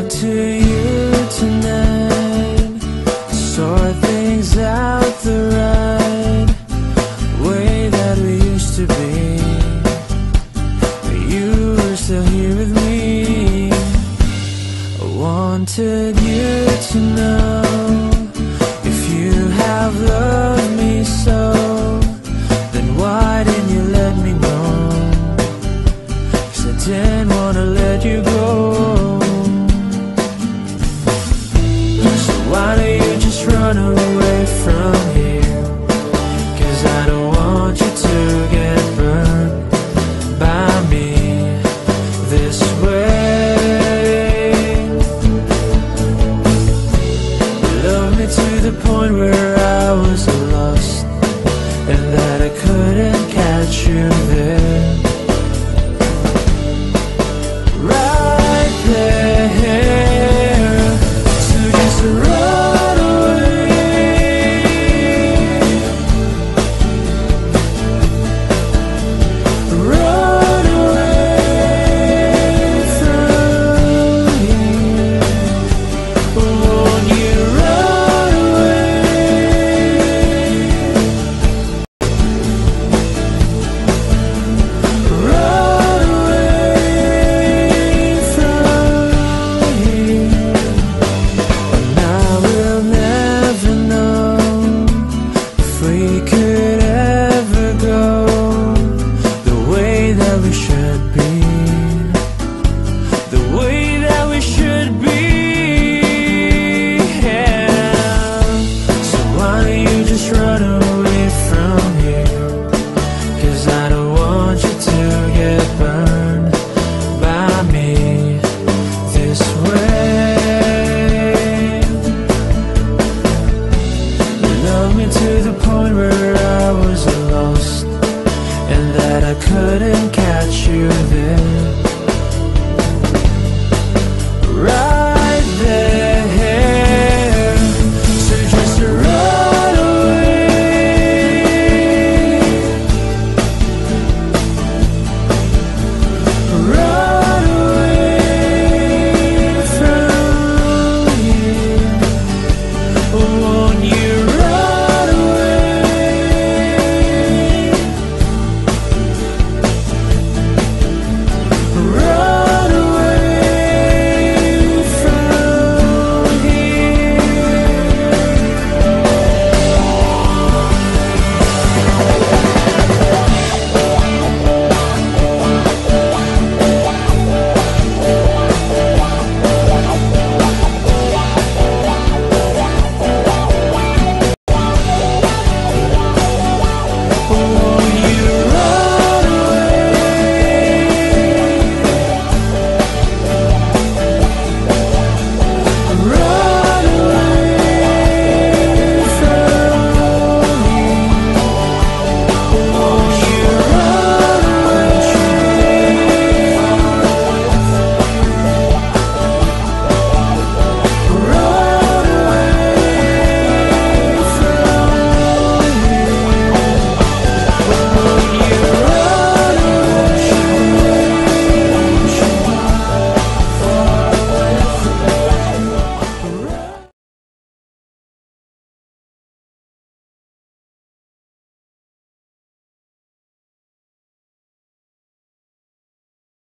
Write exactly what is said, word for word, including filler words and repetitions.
talk to you tonight, sort things out the right way that we used to be. But you were still here with me. I wanted you to know, if you have loved me so, then why didn't you let me know? 'Cause I didn't wanna let you go. So why don't you just run away from here? 'Cause I don't want you to get burned by me this way. You love me to the point where I was lost, and that I couldn't catch you there. Right there, so just run away. Run away from here. Won't you run away? Run away from here. And I will never know if we could ever go the way that we should be, the way that we should be. Yeah. So why don't you just run away from here? 'Cause I don't want you to get burned by me this way. You love me to the point where I was lost, and that I couldn't catch you there.